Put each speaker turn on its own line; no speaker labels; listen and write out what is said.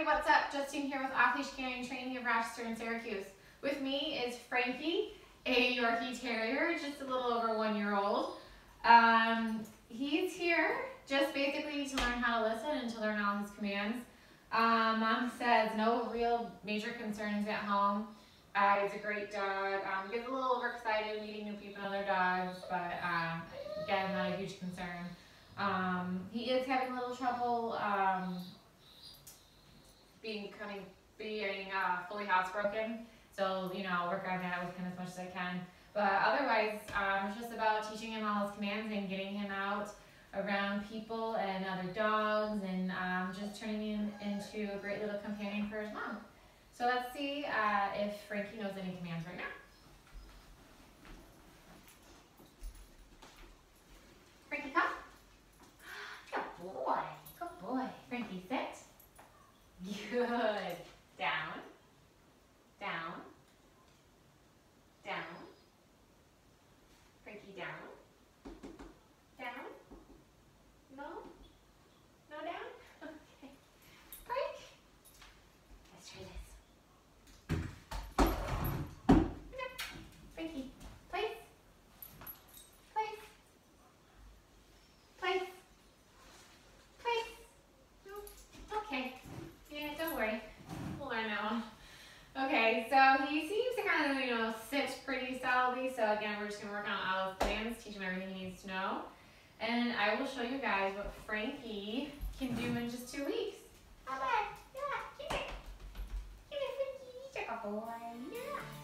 what's up? Justine here with Off Leash Canine Training of Rochester and Syracuse. With me is Frankie, a Yorkie Terrier, just a little over 1 year old. He's here just basically to learn how to listen and to learn all his commands. Mom says no real major concerns at home. He's a great dog. He gets a little overexcited meeting new people and other dogs, but again, not a huge concern. He is having a little trouble being fully housebroken, so I'll work on that with him as much as I can. But otherwise, it's just about teaching him all his commands and getting him out around people and other dogs, and just turning him into a great little companion for his mom. So let's see if Frankie knows any commands right now. Frankie, come. Good boy. Good boy. Frankie, sit. Good. Down. Down. Down. Frankie, down. Down. No? No down? Okay. Break. Let's try this. Frankie, place. Place. Place. Place. No. Okay. Yeah, don't worry. We'll learn that one. Okay, so he seems to kind of, sit pretty solidly. So again, we're just going to work on all his plans, teach him everything he needs to know. And I will show you guys what Frankie can do in just 2 weeks. Bye-bye. Yeah, keep it. Keep it, Frankie. Check out the line. Yeah.